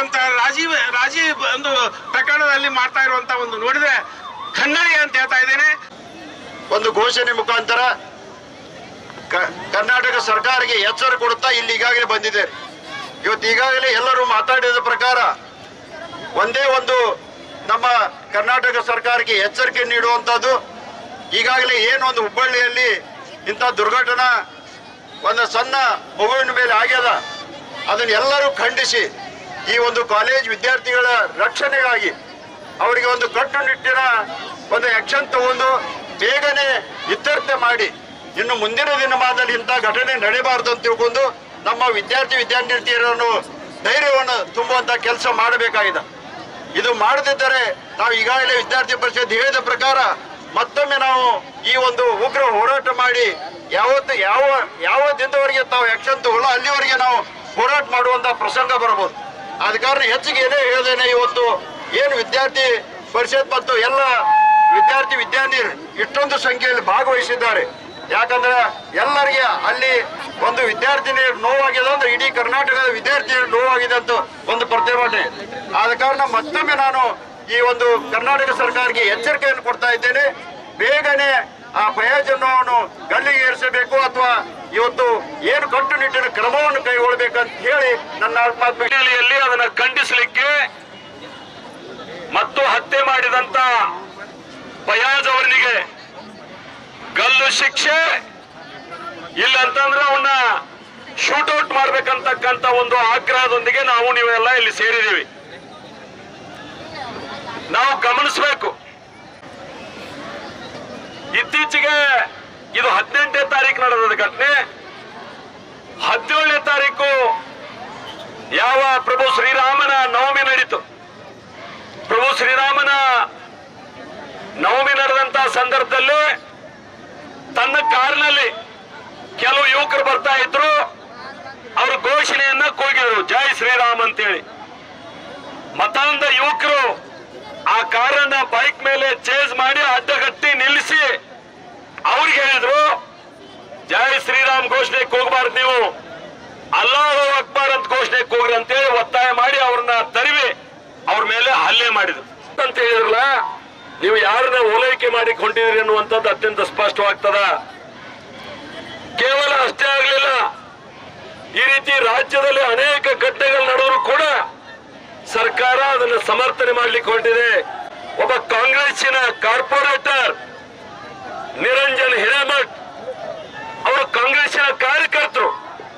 ಒಂದು ಪ್ರಕರಣದಲ್ಲಿ ಮಾಡ್ತಾ ಇರುವಂತ ಒಂದು ನೋಡಿದ್ರೆ ಖಂಡನೆ ಅಂತ ಹೇಳ್ತಾ ಇದ್ದೇನೆ. ಒಂದು ಘೋಷಣೆ ಮುಖಾಂತರ ಕರ್ನಾಟಕ ಸರ್ಕಾರಕ್ಕೆ ಎಚ್ಚರ ಕೊಡುತ್ತಾ ಇಲ್ಲಿ ಈಗಾಗಲೇ ಬಂದಿದೆ. ಇವತ್ತು ಈಗಾಗಲೇ ಎಲ್ಲರೂ ಮಾತಾಡಿದ ಪ್ರಕಾರ ಒಂದೇ ಒಂದು ನಮ್ಮ ಕರ್ನಾಟಕ ಸರ್ಕಾರಕ್ಕೆ ಎಚ್ಚರಿಕೆ ನೀಡುವಂತದ್ದು, ಈಗಾಗಲೇ ಏನೊಂದು ಹುಬ್ಬಳ್ಳಿಯಲ್ಲಿ ಇಂಥ ದುರ್ಘಟನಾ ಒಂದು ಸಣ್ಣ ಮಗುವಿನ ಮೇಲೆ ಆಗ್ಯದ, ಅದನ್ನ ಎಲ್ಲರೂ ಖಂಡಿಸಿ ಈ ಒಂದು ಕಾಲೇಜ್ ವಿದ್ಯಾರ್ಥಿಗಳ ರಕ್ಷಣೆಗಾಗಿ ಅವರಿಗೆ ಒಂದು ಕಟ್ಟುನಿಟ್ಟಿನ ಒಂದು ಆಕ್ಷನ್ ತಗೊಂಡು ಬೇಗನೆ ಇತ್ಯರ್ಥ ಮಾಡಿ ಇನ್ನು ಮುಂದಿನ ದಿನಮಾನದಲ್ಲಿ ಇಂಥ ಘಟನೆ ನಡೆಯಬಾರದು ಅಂತ ತಿಳ್ಕೊಂಡು ನಮ್ಮ ವಿದ್ಯಾರ್ಥಿನಿಯರನ್ನು ಧೈರ್ಯವನ್ನು ತುಂಬುವಂತ ಕೆಲಸ ಮಾಡಬೇಕಾಗಿದೆ. ಇದು ಮಾಡದಿದ್ದರೆ ನಾವು ಈಗಾಗಲೇ ವಿದ್ಯಾರ್ಥಿ ಪರಿಷತ್ ಹೇಳಿದ ಪ್ರಕಾರ ಮತ್ತೊಮ್ಮೆ ನಾವು ಈ ಒಂದು ಉಗ್ರ ಹೋರಾಟ ಮಾಡಿ ಯಾವ ದಿನದವರೆಗೆ ತಾವು ಆಕ್ಷನ್ ತಗೊಳ್ಳೋ ಅಲ್ಲಿವರೆಗೆ ನಾವು ಹೋರಾಟ ಮಾಡುವಂತ ಪ್ರಸಂಗ ಬರಬಹುದು. ಆದ ಕಾರಣ ಹೆಚ್ಚಿಗೆ ಏನೇ ಹೇಳದೇನೆ ಇವತ್ತು ಏನು ವಿದ್ಯಾರ್ಥಿ ಪರಿಷತ್ ಮತ್ತು ಎಲ್ಲ ವಿದ್ಯಾರ್ಥಿನಿಯರು ಇಷ್ಟೊಂದು ಸಂಖ್ಯೆಯಲ್ಲಿ ಭಾಗವಹಿಸಿದ್ದಾರೆ. ಯಾಕಂದ್ರೆ ಎಲ್ಲರಿಗೆ ಅಲ್ಲಿ ಒಂದು ವಿದ್ಯಾರ್ಥಿನಿಯರು ನೋವಾಗಿದೆ ಅಂದ್ರೆ ಇಡೀ ಕರ್ನಾಟಕದ ವಿದ್ಯಾರ್ಥಿನಿಯರು ನೋವಾಗಿದೆ ಅಂತ ಒಂದು ಪ್ರತಿಭಟನೆ. ಆದ ಕಾರಣ ಮತ್ತೊಮ್ಮೆ ನಾನು ಈ ಒಂದು ಕರ್ನಾಟಕ ಸರ್ಕಾರಕ್ಕೆ ಎಚ್ಚರಿಕೆಯನ್ನು ಕೊಡ್ತಾ ಇದ್ದೇನೆ. ಬೇಗನೆ ಆ ಪ್ರಯೋಜನವನ್ನು ಗಲ್ಲಿಗೆ ಏರಿಸಬೇಕು ಅಥವಾ ಇವತ್ತು ಏನು ಕಟ್ಟುನಿಟ್ಟಿನ ಕ್ರಮವನ್ನು ಕೈಗೊಳ್ಳಬೇಕಂತ ಹೇಳಿ ನನ್ನ ಆತ್ಮಹತ್ಯೆಯಲ್ಲಿ ಅದನ್ನು ಖಂಡಿಸಲಿಕ್ಕೆ ಮತ್ತು ಹತ್ಯೆ ಮಾಡಿದಂತ ಫಯಾಜ್ ಅವರಿಗೆ ಗಲ್ಲು ಶಿಕ್ಷೆ ಇಲ್ಲ ಅಂತಂದ್ರೆ ಅವನ್ನ ಶೂಟೌಟ್ ಮಾಡ್ಬೇಕಂತಕ್ಕಂತ ಒಂದು ಆಗ್ರಹದೊಂದಿಗೆ ನಾವು ನೀವೆಲ್ಲ ಇಲ್ಲಿ ಸೇರಿದೀವಿ. ನಾವು ಗಮನಿಸಬೇಕು, ಇತ್ತೀಚೆಗೆ ಇದು 18ನೇ ತಾರೀಕು ನಡೆದ ಘಟನೆ. 17ನೇ ತಾರೀಕು ಯಾವ ಪ್ರಭು ಶ್ರೀರಾಮನ ನವಮಿ ನಡೀತು. ಪ್ರಭು ಶ್ರೀರಾಮನ ನವಮಿ ನಡೆದಂತಹ ಸಂದರ್ಭದಲ್ಲಿ ತನ್ನ ಕಾರಿನಲ್ಲಿ ಕೆಲವು ಯುವಕರು ಬರ್ತಾ ಇದ್ರು. ಅವರು ಘೋಷಣೆಯನ್ನ ಕೂಗಿದ್ರು, ಜೈ ಶ್ರೀರಾಮ್ ಅಂತೇಳಿ. ಮತಾಂಧ ಯುವಕರು ಆ ಕಾರನ್ನ ಬೈಕ್ ಮೇಲೆ ಚೇಸ್ ಮಾಡಿ ಅಡ್ಡಗಟ್ಟಿ ನಿಲ್ಲಿಸಿ ಅವ್ರಿಗೆ ಹೇಳಿದ್ರು, ಜೈ ಶ್ರೀರಾಮ್ ಘೋಷಣೆ ಕೂಗಬಾರ್ದು, ನೀವು ಅಲ್ಲಾಹು ಅಕ್ಬರ್ ಅಂತ ಘೋಷಣೆ ಕೂಗ್ರಿ ಅಂತೇಳಿ ಒತ್ತಾಯ ಮಾಡಿ ಅವ್ರನ್ನ ತರಿವಿ ಅವ್ರ ಮೇಲೆ ಹಲ್ಲೆ ಮಾಡಿದ್ರು ಅಂತ ಹೇಳಿದ್ರಲ್ಲ. ನೀವು ಯಾರನ್ನ ಓಲೈಕೆ ಮಾಡಿ ಕೊಂಡಿದ್ರಿ ಅನ್ನುವಂಥದ್ದು ಅತ್ಯಂತ ಸ್ಪಷ್ಟವಾಗ್ತದ. ಕೇವಲ ಅಷ್ಟೇ ಆಗಲಿಲ್ಲ, ಈ ರೀತಿ ರಾಜ್ಯದಲ್ಲಿ ಅನೇಕ ಘಟನೆಗಳು ನಡೆದರೂ ಕೂಡ ಸರ್ಕಾರ ಅದನ್ನು ಸಮರ್ಥನೆ ಮಾಡ್ಲಿಕ್ಕೆ ಹೊರಟಿದೆ. ಒಬ್ಬ ಕಾಂಗ್ರೆಸ್ಸಿನ ಕಾರ್ಪೊರೇಟರ್ ನಿರಂಜನ್ ಹಿರೇಮಠ್ ಅವರು ಕಾಂಗ್ರೆಸ್ಸಿನ ಕಾರ್ಯಕರ್ತರು.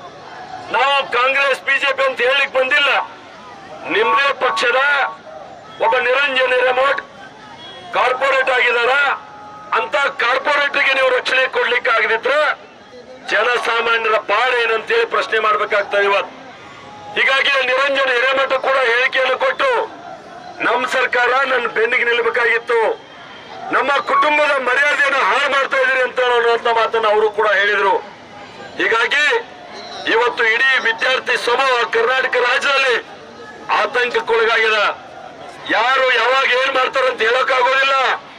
ನಾವು ಕಾಂಗ್ರೆಸ್ ಬಿಜೆಪಿ ಅಂತ ಹೇಳಿಕ್ ಬಂದಿಲ್ಲ. ನಿಮ್ದೇ ಪಕ್ಷದ ಒಬ್ಬ ನಿರಂಜನ್ ಹಿರೇಮಠ್ ಕಾರ್ಪೊರೇಟ್ ಆಗಿದಾರ. ಅಂತ ಕಾರ್ಪೊರೇಟರ್ಗೆ ನೀವು ರಕ್ಷಣೆ ಕೊಡ್ಲಿಕ್ಕೆ ಆಗದಿದ್ರೆ ಜನಸಾಮಾನ್ಯರ ಪಾಡು ಏನಂತೇಳಿ ಪ್ರಶ್ನೆ ಮಾಡ್ಬೇಕಾಗ್ತದೆ ಇವತ್ತು. ಹೀಗಾಗಿ ನಿರಂಜನ್ ಹಿರೇಮಠ ಕೂಡ ಹೇಳಿಕೆಯನ್ನು ಕೊಟ್ಟು ನಮ್ಮ ಸರ್ಕಾರ ನನ್ನ ಬೆನ್ನಿಗೆ ನಿಲ್ಲಬೇಕಾಗಿತ್ತು, ನಮ್ಮ ಕುಟುಂಬದ ಮರ್ಯಾದೆಯನ್ನು ಹಾಳು ಮಾಡ್ತಾ ಇದ್ದೀರಿ ಅಂತ ಅನ್ನುವಂತ ಮಾತನ್ನು ಅವರು ಕೂಡ ಹೇಳಿದ್ರು. ಹೀಗಾಗಿ ಇವತ್ತು ಇಡೀ ವಿದ್ಯಾರ್ಥಿ ಸಮೂಹ ಕರ್ನಾಟಕ ರಾಜ್ಯದಲ್ಲಿ ಆತಂಕಕ್ಕೊಳಗಾಗಿದೆ. ಯಾರು ಯಾವಾಗ ಏನ್ ಮಾಡ್ತಾರಂತ ಹೇಳಕ್ಕಾಗೋದಿಲ್ಲ.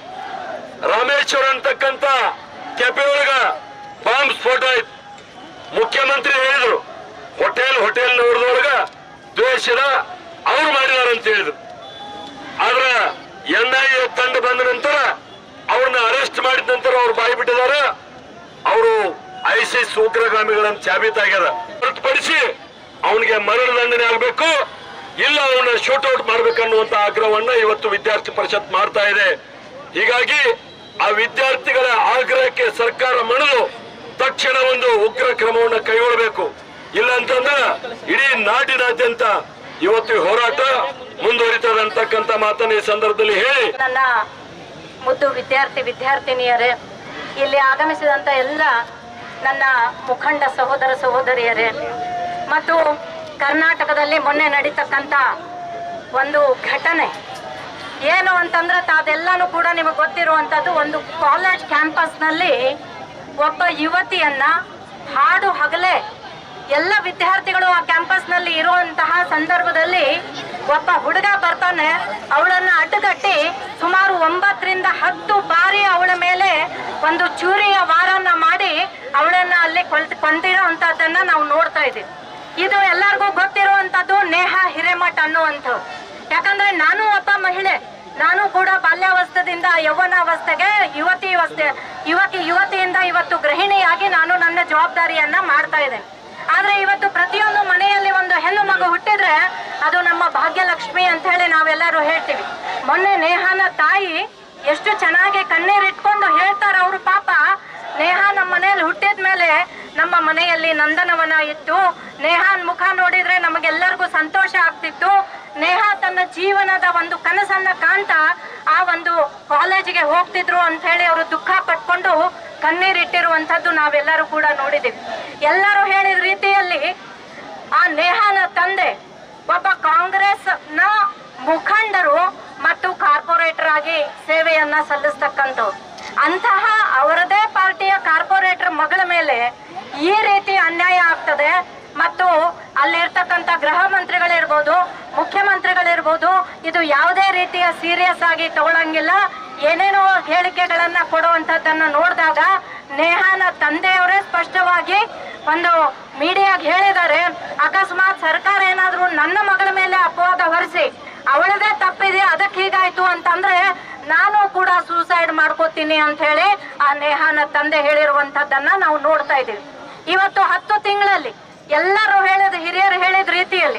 ರಾಮೇಶ್ವರ ಅಂತಕ್ಕಂತ ಕೆಪೆ ಒಳಗ ಬಾಂಬ್ ಸ್ಫೋಟ ಆಯ್ತು. ಮುಖ್ಯಮಂತ್ರಿ ಹೇಳಿದ್ರು, ಹೋಟೆಲ್ ನೋಡಿದೊಳಗ ದ್ವೇಷದ ಅವ್ರು ಮಾಡಿದಾರಂತ ಹೇಳಿದ್ರು. ಆದ್ರೆ NIA ತಂಡ ಬಂದ ನಂತರ ಅವ್ರನ್ನ ಅರೆಸ್ಟ್ ಮಾಡಿದ ನಂತರ ಅವ್ರು ಬಾಯಿ ಬಿಟ್ಟಿದ್ದಾರೆ. ಅವರು ISIS ಉಗ್ರಗಾಮಿಗಳಂತ ಸಾಬೀತಾಗ್ಯದ. ಹೊರತುಪಡಿಸಿ ಅವನಿಗೆ ಮರಣದಂಡನೆ ಆಗಬೇಕು, ಇಲ್ಲ ಅವನ್ನ ಶೂಟೌಟ್ ಮಾಡ್ಬೇಕನ್ನುವಂತ ಆಗ್ರಹವನ್ನ ಇವತ್ತು ವಿದ್ಯಾರ್ಥಿ ಪರಿಷತ್ ಮಾಡ್ತಾ ಇದೆ. ಹೀಗಾಗಿ ಆ ವಿದ್ಯಾರ್ಥಿಗಳ ಆಗ್ರಹಕ್ಕೆ ಸರ್ಕಾರ ಮಣಿದು ತಕ್ಷಣ ಒಂದು ಉಗ್ರ ಕ್ರಮವನ್ನು ಕೈಗೊಳ್ಳಬೇಕು. ಇಲ್ಲ ಅಂತಂದ್ರೆ ಇಡೀ ನಾಡಿನಾದ್ಯಂತ ಇವತ್ತು ಹೋರಾಟ ಮುಂದುವರಿತದೆ ಅಂತಕ್ಕಂಥ ಮಾತನ್ನ ಈ ಸಂದರ್ಭದಲ್ಲಿ ಹೇಳಿ, ನನ್ನ ಮುದ್ದು ವಿದ್ಯಾರ್ಥಿನಿಯರೇ, ಇಲ್ಲಿ ಆಗಮಿಸಿದಂತ ಎಲ್ಲ ನನ್ನ ಮುಖಂಡ ಸಹೋದರ ಸಹೋದರಿಯರೇ ಮತ್ತು ಕರ್ನಾಟಕದಲ್ಲಿ ಮೊನ್ನೆ ನಡೀತಕ್ಕಂಥ ಒಂದು ಘಟನೆ ಏನು ಅಂತಂದ್ರೆ ಅದೆಲ್ಲನೂ ಕೂಡ ನಿಮಗೆ ಗೊತ್ತಿರುವಂಥದ್ದು. ಒಂದು ಕಾಲೇಜ್ ಕ್ಯಾಂಪಸ್ನಲ್ಲಿ ಒಬ್ಬ ಯುವತಿಯನ್ನ ಹಾಡು ಹಗಲೇ ಎಲ್ಲ ವಿದ್ಯಾರ್ಥಿಗಳು ಆ ಕ್ಯಾಂಪಸ್ನಲ್ಲಿ ಇರುವಂತಹ ಸಂದರ್ಭದಲ್ಲಿ ಒಬ್ಬ ಹುಡುಗ ಬರ್ತಾನೆ, ಅವಳನ್ನ ಅಡ್ಡಗಟ್ಟಿ ಸುಮಾರು 9 ರಿಂದ 10 ಬಾರಿ ಅವಳ ಮೇಲೆ ಒಂದು ಚೂರಿಯ ವಾರನ್ನ ಮಾಡಿ ಅವಳನ್ನ ಅಲ್ಲಿ ಕೊಂದಿರೋ ಅಂತದನ್ನ ನಾವು ನೋಡ್ತಾ ಇದ್ದೀವಿ. ಇದು ಎಲ್ಲರಿಗೂ ಗೊತ್ತಿರುವಂತದ್ದು ನೇಹಾ ಹಿರೇಮಠ್ ಅನ್ನುವಂಥದ್ದು. ಯಾಕಂದ್ರೆ ನಾನು ಒಬ್ಬ ಮಹಿಳೆ, ನಾನು ಕೂಡ ಬಾಲ್ಯಾವಸ್ಥೆಯಿಂದ ಯೌವನಾವಸ್ಥೆಗೆ ಯುವತಿಯಿಂದ ಇವತ್ತು ಗೃಹಿಣಿಯಾಗಿ ನಾನು ನನ್ನ ಜವಾಬ್ದಾರಿಯನ್ನ ಮಾಡ್ತಾ ಇದ್ದೇನೆ. ಆದ್ರೆ ಇವತ್ತು ಪ್ರತಿಯೊಂದು ಮನೆಯಲ್ಲಿ ಒಂದು ಹೆಣ್ಣು ಮಗು ಹುಟ್ಟಿದ್ರೆ ಅದು ನಮ್ಮ ಭಾಗ್ಯಲಕ್ಷ್ಮಿ ಅಂತ ಹೇಳಿ ನಾವೆಲ್ಲರೂ ಹೇಳ್ತೀವಿ. ಮೊನ್ನೆ ನೇಹಾನ ತಾಯಿ ಎಷ್ಟು ಚೆನ್ನಾಗಿ ಕಣ್ಣೀರಿಟ್ಕೊಂಡು ಹೇಳ್ತಾರ ಅವರು. ಪಾಪ ನೇಹಾ ನಮ್ಮ ಮನೆಯಲ್ಲಿ ಹುಟ್ಟಿದ ಮೇಲೆ ನಮ್ಮ ಮನೆಯಲ್ಲಿ ನಂದನವನ ಇತ್ತು. ನೇಹಾನ್ ಮುಖ ನೋಡಿದ್ರೆ ನಮಗೆಲ್ಲರಿಗೂ ಸಂತೋಷ ಆಗ್ತಿತ್ತು. ನೇಹಾ ತನ್ನ ಜೀವನದ ಒಂದು ಕನಸನ್ನ ಕಾಣ್ತಾ ಆ ಒಂದು ಕಾಲೇಜಿಗೆ ಹೋಗ್ತಿದ್ರು ಅಂತ ಹೇಳಿ ಅವರು ದುಃಖ ಪಟ್ಕೊಂಡು ಕಣ್ಣೀರಿಟ್ಟಿರುವಂಥದ್ದು ನಾವೆಲ್ಲರೂ ಕೂಡ ನೋಡಿದ್ದೀವಿ. ಎಲ್ಲರೂ ಹೇಳಿದ ರೀತಿಯಲ್ಲಿ ಆ ನೇಹಾನ ತಂದೆ ಒಬ್ಬ ಕಾಂಗ್ರೆಸ್ನ ಮುಖಂಡರು ಮತ್ತು ಕಾರ್ಪೊರೇಟರ್ ಆಗಿ ಸೇವೆಯನ್ನ ಸಲ್ಲಿಸ್ತಕ್ಕಂಥವ್ರು. ಅಂತಹ ಅವರದೇ ಪಾರ್ಟಿಯ ಕಾರ್ಪೊರೇಟರ್ ಮಗಳ ಮೇಲೆ ಈ ರೀತಿ ಅನ್ಯಾಯ ಆಗ್ತದೆ. ಮತ್ತು ಅಲ್ಲಿರ್ತಕ್ಕಂಥ ಗೃಹ ಮಂತ್ರಿಗಳಿರ್ಬೋದು, ಮುಖ್ಯಮಂತ್ರಿಗಳಿರ್ಬೋದು, ಇದು ಯಾವುದೇ ರೀತಿಯ ಸೀರಿಯಸ್ ಆಗಿ ತಗೊಳ್ಳಂಗಿಲ್ಲ. ಏನೇನೋ ಹೇಳಿಕೆಗಳನ್ನ ಕೊಡುವಂಥದ್ದನ್ನು ನೋಡಿದಾಗ ನೇಹಾನ ತಂದೆಯವರೇ ಸ್ಪಷ್ಟವಾಗಿ ಒಂದು ಮೀಡಿಯಾಗೆ ಹೇಳಿದ್ದಾರೆ, ಅಕಸ್ಮಾತ್ ಸರ್ಕಾರ ಏನಾದ್ರೂ ನನ್ನ ಮಗಳ ಮೇಲೆ ಅಪವಾದ ಹೊರಿಸಿ ಅವಳದೇ ತಪ್ಪಿದೆ ಅದಕ್ಕೆ ಹೀಗಾಯ್ತು ಅಂತಂದ್ರೆ ನಾನು ಕೂಡ ಸೂಸೈಡ್ ಮಾಡ್ಕೋತೀನಿ ಅಂತ ಹೇಳಿ ಆ ನೇಹಾನ ತಂದೆ ಹೇಳಿರುವಂತದ್ದನ್ನ ನಾವು ನೋಡ್ತಾ ಇದ್ದೀವಿ. ಇವತ್ತು 10 ತಿಂಗಳಲ್ಲಿ ಎಲ್ಲರೂ ಹಿರಿಯರು ಹೇಳಿದ ರೀತಿಯಲ್ಲಿ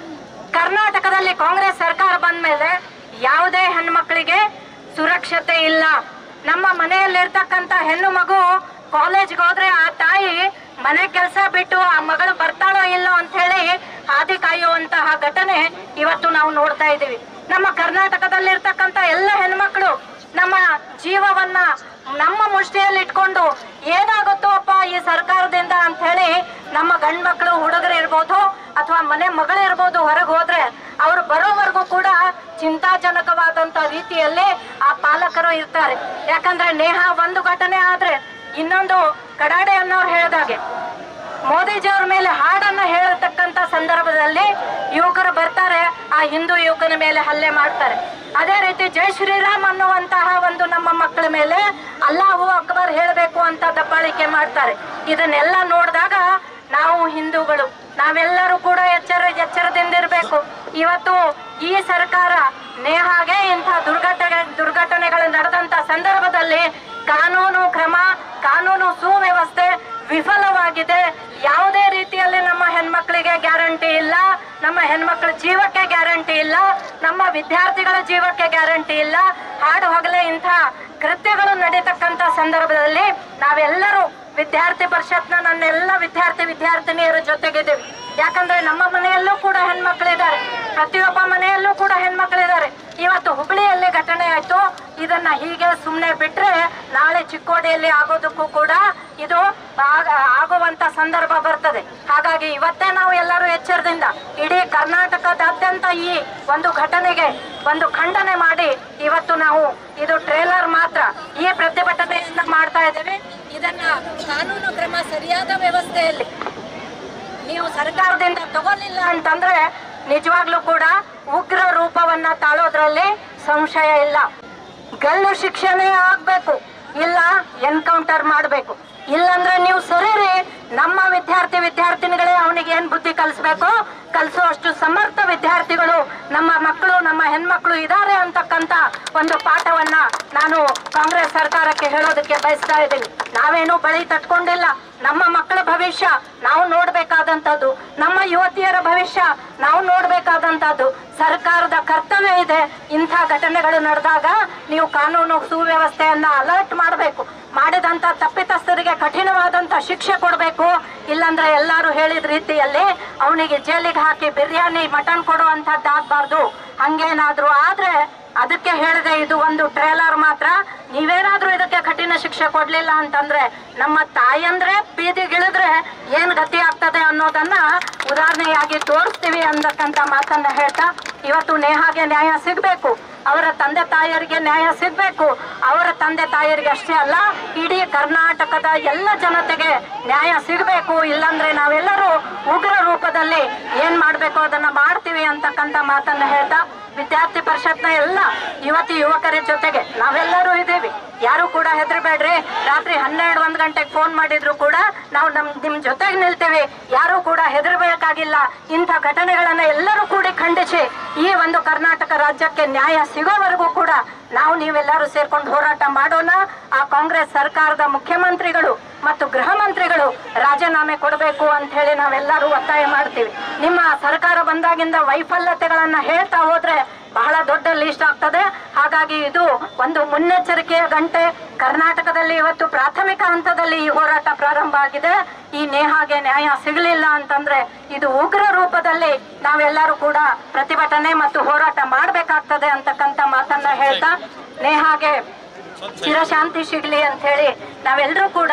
ಕರ್ನಾಟಕದಲ್ಲಿ ಕಾಂಗ್ರೆಸ್ ಸರ್ಕಾರ ಬಂದ ಮೇಲೆ ಯಾವುದೇ ಹೆಣ್ಮಕ್ಳಿಗೆ ಸುರಕ್ಷತೆ ಇಲ್ಲ. ನಮ್ಮ ಮನೆಯಲ್ಲಿರ್ತಕ್ಕಂಥ ಹೆಣ್ಣು ಮಗು ಕಾಲೇಜ್ಗೆ ಹೋದ್ರೆ ಆ ತಾಯಿ ಮನೆ ಕೆಲಸ ಬಿಟ್ಟು ಆ ಮಗಳು ಬರ್ತಾಳೋ ಇಲ್ಲೋ ಅಂತ ಹೇಳಿ ಹಾದಿ ಕಾಯುವಂತಹ ಘಟನೆ ಇವತ್ತು ನಾವು ನೋಡ್ತಾ ಇದ್ದೀವಿ. ನಮ್ಮ ಕರ್ನಾಟಕದಲ್ಲಿರ್ತಕ್ಕಂಥ ಎಲ್ಲ ಹೆಣ್ಮಕ್ಳು ನಮ್ಮ ಜೀವವನ್ನ ನಮ್ಮ ಮುಷ್ಟಿಯಲ್ಲಿ ಇಟ್ಕೊಂಡು ಏನಾಗುತ್ತೋ ಅಪ್ಪ ಈ ಸರ್ಕಾರದಿಂದ ಅಂತ ಹೇಳಿ ನಮ್ಮ ಗಂಡ್ ಮಕ್ಕಳು ಹುಡುಗರು ಇರ್ಬೋದು ಅಥವಾ ಮನೆ ಮಗಳು ಇರ್ಬೋದು ಹೊರಗೆ ಹೋದ್ರೆ ಅವ್ರು ಬರೋವರೆಗೂ ಕೂಡ ಚಿಂತಾಜನಕವಾದಂತ ರೀತಿಯಲ್ಲಿ ಆ ಪಾಲಕರು ಇರ್ತಾರೆ. ಯಾಕಂದ್ರೆ ನೇಹಾ ಒಂದು ಘಟನೆ ಆದ್ರೆ ಇನ್ನೊಂದು ಕಡಾಡೆ ಅನ್ನೋರು ಹೇಳಿದಾಗೆ ಮೋದಿಜಿಯವ್ರ ಮೇಲೆ ಹಾಡನ್ನ ಹೇಳತಕ್ಕಂತ ಸಂದರ್ಭದಲ್ಲಿ ಯುವಕರು ಬರ್ತಾರೆ, ಆ ಹಿಂದೂ ಯುವಕನ ಮೇಲೆ ಹಲ್ಲೆ ಮಾಡ್ತಾರೆ. ಅದೇ ರೀತಿ ಜೈ ಶ್ರೀರಾಮ್ ಅನ್ನುವಂತಹ ಒಂದು ನಮ್ಮ ಮಕ್ಕಳ ಮೇಲೆ ಅಲ್ಲಾಹು ಅಕ್ಬರ್ ಹೇಳಬೇಕು ಅಂತ ದಬ್ಬಾಳಿಕೆ ಮಾಡ್ತಾರೆ. ಇದನ್ನೆಲ್ಲ ನೋಡಿದಾಗ ನಾವು ಹಿಂದೂಗಳು ನಾವೆಲ್ಲರೂ ಕೂಡ ಎಚ್ಚರದಿಂದಿರ್ಬೇಕು. ಇವತ್ತು ಈ ಸರ್ಕಾರ ನೇಹಾಗೆ ಇಂಥ ದುರ್ಘಟನೆಗಳು ನಡೆದಂತ ಸಂದರ್ಭದಲ್ಲಿ ಕಾನೂನು ಕ್ರಮ, ಕಾನೂನು ಸುವ್ಯವಸ್ಥೆ ವಿಫಲವಾಗಿದೆ. ಯಾವುದೇ ರೀತಿಯಲ್ಲಿ ನಮ್ಮ ಹೆಣ್ಮಕ್ಳಿಗೆ ಗ್ಯಾರಂಟಿ ಇಲ್ಲ, ನಮ್ಮ ಹೆಣ್ಮಕ್ಳ ಜೀವಕ್ಕೆ ಗ್ಯಾರಂಟಿ ಇಲ್ಲ, ನಮ್ಮ ವಿದ್ಯಾರ್ಥಿಗಳ ಜೀವಕ್ಕೆ ಗ್ಯಾರಂಟಿ ಇಲ್ಲ. ಹಾಡು ಹಗಲೇ ಇಂಥ ಕೃತ್ಯಗಳು ನಡೀತಕ್ಕಂಥ ಸಂದರ್ಭದಲ್ಲಿ ನಾವೆಲ್ಲರೂ ವಿದ್ಯಾರ್ಥಿ ಪರಿಷತ್ನ ನನ್ನೆಲ್ಲ ವಿದ್ಯಾರ್ಥಿನಿಯರ ಜೊತೆಗಿದ್ದೀವಿ. ಯಾಕಂದ್ರೆ ನಮ್ಮ ಮನೆಯಲ್ಲೂ ಕೂಡ ಹೆಣ್ಮಕ್ಳಿದ್ದಾರೆ, ಪ್ರತಿಯೊಬ್ಬ ಮನೆಯಲ್ಲೂ ಕೂಡ ಹೆಣ್ಮಕ್ಳಿದ್ದಾರೆ. ಇವತ್ತು ಹುಬ್ಬಳ್ಳಿಯಲ್ಲಿ ಘಟನೆ ಆಯ್ತು, ಇದನ್ನ ಹೀಗೆ ಸುಮ್ಮನೆ ಬಿಟ್ರೆ ನಾಳೆ ಚಿಕ್ಕೋಡಿಯಲ್ಲಿ ಆಗೋದಕ್ಕೂ ಕೂಡ ಇದು ಆಗುವಂತ ಸಂದರ್ಭ ಬರ್ತದೆ. ಹಾಗಾಗಿ ಇವತ್ತೇ ನಾವು ಎಲ್ಲರೂ ಎಚ್ಚರದಿಂದ ಇಡೀ ಕರ್ನಾಟಕದಾದ್ಯಂತ ಈ ಒಂದು ಘಟನೆಗೆ ಒಂದು ಖಂಡನೆ ಮಾಡಿ ಇವತ್ತು ನಾವು ಇದು ಟ್ರೇಲರ್ ಮಾತ್ರ ಈ ಪ್ರತಿಭಟನೆಯನ್ನ ಮಾಡ್ತಾ ಇದ್ದೇವೆ. ಇದನ್ನ ಕಾನೂನು ಕ್ರಮ ಸರಿಯಾದ ವ್ಯವಸ್ಥೆಯಲ್ಲಿ ನೀವು ಸರ್ಕಾರದಿಂದ ತಗೊಳ್ಳಿಲ್ಲ ಅಂತಂದ್ರೆ ನಿಜವಾಗ್ಲೂ ಕೂಡ ಉಗ್ರ ರೂಪವನ್ನ ತಾಳೋದ್ರಲ್ಲಿ ಸಂಶಯ ಇಲ್ಲ. ಗಲ್ಲು ಶಿಕ್ಷಣೆ ಆಗ್ಬೇಕು, ಇಲ್ಲ ಎನ್ಕೌಂಟರ್ ಮಾಡ್ಬೇಕು. ಇಲ್ಲಂದ್ರೆ ನೀವು ಸರಿರಿ, ನಮ್ಮ ವಿದ್ಯಾರ್ಥಿನಿಗಳೇ ಅವನಿಗೆ ಏನ್ ಬುದ್ಧಿ ಕಲಿಸ್ಬೇಕು, ಕಲಿಸುವಷ್ಟು ಸಮರ್ಥ ವಿದ್ಯಾರ್ಥಿಗಳು ನಮ್ಮ ಮಕ್ಕಳು, ನಮ್ಮ ಹೆಣ್ಮಕ್ಳು ಇದ್ದಾರೆ ಅಂತಕ್ಕಂತ ಒಂದು ಪಾಠವನ್ನ ನಾನು ಕಾಂಗ್ರೆಸ್ ಸರ್ಕಾರಕ್ಕೆ ಹೇಳೋದಕ್ಕೆ ಬಯಸ್ತಾ ಇದ್ದೀನಿ. ನಾವೇನು ಬಳಿ ತಟ್ಕೊಂಡಿಲ್ಲ. ನಮ್ಮ ಮಕ್ಕಳ ಭವಿಷ್ಯ ನಾವು ನೋಡ್ಬೇಕಾದಂತದ್ದು, ನಮ್ಮ ಯುವತಿಯರ ಭವಿಷ್ಯ ನಾವು ನೋಡ್ಬೇಕಾದಂತದ್ದು. ಸರ್ಕಾರದ ಕರ್ತವ್ಯ ಇದೆ. ಇಂಥ ಘಟನೆಗಳು ನಡೆದಾಗ ನೀವು ಕಾನೂನು ಸುವ್ಯವಸ್ಥೆಯನ್ನ ಅಲರ್ಟ್ ಮಾಡಬೇಕು, ಮಾಡಿದಂತ ತಪ್ಪಿತಸ್ಥರಿಗೆ ಕಠಿಣವಾದಂತ ಶಿಕ್ಷೆ ಕೊಡಬೇಕು. ಇಲ್ಲಾಂದ್ರೆ ಎಲ್ಲರೂ ಹೇಳಿದ ರೀತಿಯಲ್ಲಿ ಅವನಿಗೆ ಜೈಲಿಗೆ ಹಾಕಿ ಬಿರಿಯಾನಿ ಮಟನ್ ಕೊಡುವಂತದ್ದಾಗಬಾರ್ದು. ಹಂಗೇನಾದ್ರೂ ಆದ್ರೆ ಅದಕ್ಕೆ ಹೇಳಿದೆ, ಇದು ಒಂದು ಟ್ರೇಲರ್ ಮಾತ್ರ. ನೀವೇನಾದ್ರೂ ಇದಕ್ಕೆ ಕಠಿಣ ಶಿಕ್ಷೆ ಕೊಡ್ಲಿಲ್ಲ ಅಂತಂದ್ರೆ ನಮ್ಮ ತಾಯಂದ್ರೆ ಬೀದಿಗಿಳಿದ್ರೆ ಏನ್ ಗತಿ ಆಗ್ತದೆ ಅನ್ನೋದನ್ನ ಉದಾಹರಣೆಯಾಗಿ ತೋರಿಸ್ತೀವಿ ಅನ್ನತಕ್ಕಂತ ಮಾತನ್ನ ಹೇಳ್ತಾ, ಇವತ್ತು ನೇಹಾಗೆ ನ್ಯಾಯ ಸಿಗ್ಬೇಕು, ಅವರ ತಂದೆ ತಾಯಿಯರಿಗೆ ನ್ಯಾಯ ಸಿಗ್ಬೇಕು. ಅವರ ತಂದೆ ತಾಯಿಯರಿಗೆ ಅಷ್ಟೇ ಅಲ್ಲ, ಇಡೀ ಕರ್ನಾಟಕದ ಎಲ್ಲ ಜನತೆಗೆ ನ್ಯಾಯ ಸಿಗಬೇಕು. ಇಲ್ಲಾಂದ್ರೆ ನಾವೆಲ್ಲರೂ ಉಗ್ರ ರೂಪದಲ್ಲಿ ಏನ್ ಮಾಡ್ಬೇಕು ಅದನ್ನ ಮಾಡ್ತೀವಿ ಅಂತಕ್ಕಂತ ಮಾತನ್ನ ಹೇಳ್ತಾ, ವಿದ್ಯಾರ್ಥಿ ಪರಿಷತ್ನ ಎಲ್ಲ ಯುವಕರ ಜೊತೆಗೆ ನಾವೆಲ್ಲರೂ ಇದ್ದೀವಿ. ಯಾರು ಕೂಡ ಹೆದರಬೇಡ್ರಿ. ರಾತ್ರಿ 12-1 ಗಂಟೆಗೆ ಫೋನ್ ಮಾಡಿದ್ರು ಕೂಡ ನಾವು ನಿಮ್ ಜೊತೆಗೆ ನಿಲ್ತೇವೆ. ಯಾರು ಕೂಡ ಹೆದರಬೇಕಾಗಿಲ್ಲ. ಇಂಥ ಘಟನೆಗಳನ್ನ ಎಲ್ಲರೂ ಕೂಡಿ ಖಂಡಿಸಿ ಈ ಒಂದು ಕರ್ನಾಟಕ ರಾಜ್ಯಕ್ಕೆ ನ್ಯಾಯ ಸಿಗೋವರೆಗೂ ಕೂಡ ನಾವು ನೀವೆಲ್ಲರೂ ಸೇರ್ಕೊಂಡು ಹೋರಾಟ ಮಾಡೋಣ. ಆ ಕಾಂಗ್ರೆಸ್ ಸರ್ಕಾರದ ಮುಖ್ಯಮಂತ್ರಿಗಳು ಮತ್ತು ಗೃಹ ಮಂತ್ರಿಗಳು ರಾಜೀನಾಮೆ ಕೊಡಬೇಕು ಅಂತ ಹೇಳಿ ನಾವೆಲ್ಲರೂ ಒತ್ತಾಯ ಮಾಡ್ತೀವಿ. ನಿಮ್ಮ ಸರ್ಕಾರ ಬಂದಾಗಿಂದ ವೈಫಲ್ಯತೆಗಳನ್ನ ಹೇಳ್ತಾ ಹೋದ್ರೆ ಬಹಳ ದೊಡ್ಡ ಲಿಸ್ಟ್ ಆಗ್ತದೆ. ಹಾಗಾಗಿ ಇದು ಒಂದು ಮುನ್ನೆಚ್ಚರಿಕೆಯ ಗಂಟೆ. ಕರ್ನಾಟಕದಲ್ಲಿ ಇವತ್ತು ಪ್ರಾಥಮಿಕ ಹಂತದಲ್ಲಿ ಈ ಹೋರಾಟ ಪ್ರಾರಂಭ ಆಗಿದೆ. ಈ ನೇಹಾಗೆ ನ್ಯಾಯ ಸಿಗಲಿಲ್ಲ ಅಂತಂದ್ರೆ ಇದು ಉಗ್ರ ರೂಪದಲ್ಲಿ ನಾವೆಲ್ಲರೂ ಕೂಡ ಪ್ರತಿಭಟನೆ ಮತ್ತು ಹೋರಾಟ ಮಾಡಬೇಕಾಗ್ತದೆ ಅಂತಕ್ಕಂಥ ಮಾತನ್ನ ಹೇಳ್ತಾ, ನೇಹಾಗೆ ಚಿರಶಾಂತಿ ಸಿಗ್ಲಿ ಅಂತ ಹೇಳಿ ನಾವೆಲ್ಲರೂ ಕೂಡ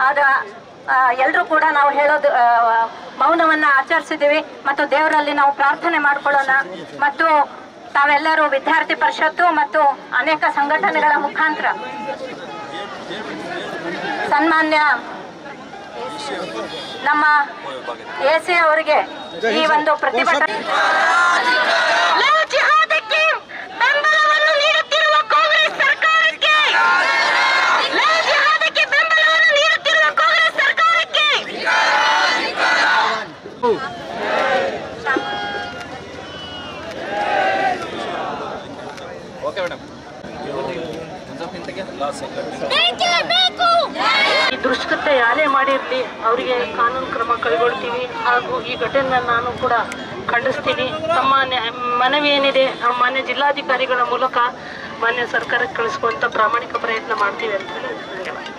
ಎಲ್ರೂ ಕೂಡ ನಾವು ಹೇಳೋದು ಮೌನವನ್ನ ಆಚರಿಸಿದೀವಿ ಮತ್ತು ದೇವರಲ್ಲಿ ನಾವು ಪ್ರಾರ್ಥನೆ ಮಾಡ್ಕೊಳ್ಳೋಣ. ಮತ್ತು ತಾವೆಲ್ಲರೂ ವಿದ್ಯಾರ್ಥಿ ಪರಿಷತ್ತು ಮತ್ತು ಅನೇಕ ಸಂಘಟನೆಗಳ ಮುಖಾಂತರ ಸನ್ಮಾನ್ಯ ನಮ್ಮ ಎಸಿ ಅವರಿಗೆ ಈ ಒಂದು ಪ್ರತಿಭಟನೆ ಬೆಂಬಲವನ್ನು ನೀಡುತ್ತಿರುವ ಕಾಂಗ್ರೆಸ್ ಸರ್ಕಾರಕ್ಕೆ ಬೆಂಬಲವನ್ನು ಈ ದುಷ್ಕೃತ್ಯ ಯಾರೇ ಮಾಡಿರ್ಲಿ ಅವರಿಗೆ ಕಾನೂನು ಕ್ರಮ ಕೈಗೊಳ್ತೀವಿ. ಹಾಗೂ ಈ ಘಟನೆ ನಾನು ಕೂಡ ಖಂಡಿಸ್ತೀನಿ. ತಮ್ಮ ಮನವಿ ಏನಿದೆ ಮಾನ್ಯ ಜಿಲ್ಲಾಧಿಕಾರಿಗಳ ಮೂಲಕ ಮಾನ್ಯ ಸರ್ಕಾರಕ್ಕೆ ಕಳಿಸುವಂತ ಪ್ರಾಮಾಣಿಕ ಪ್ರಯತ್ನ ಮಾಡ್ತೀವಿ ಅಂತ ಹೇಳಿ